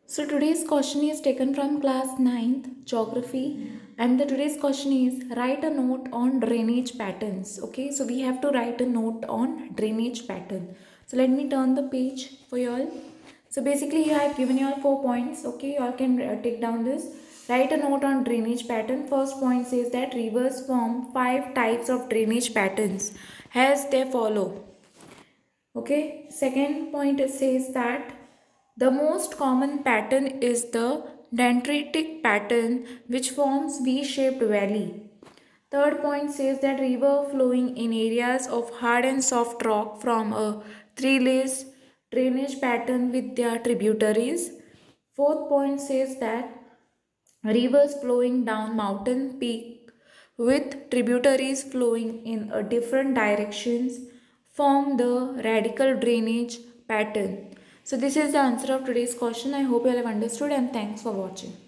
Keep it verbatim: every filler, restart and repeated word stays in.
So today's question is taken from class ninth geography, and the today's question is write a note on drainage patterns. Okay, so we have to write a note on drainage pattern. So let me turn the page for you all. So basically here I have given you all four points. Okay, you all can uh, take down this. Write a note on drainage pattern. First point says that rivers form five types of drainage patterns as they follow. Okay, second point it says that the most common pattern is the dendritic pattern which forms V-shaped valley. Third point says that river flowing in areas of hard and soft rock from a three-layer drainage pattern with their tributaries. Fourth point says that rivers flowing down mountain peak with tributaries flowing in a different directions form the radial drainage pattern. So this is the answer of today's question. I hope you all have understood, and thanks for watching.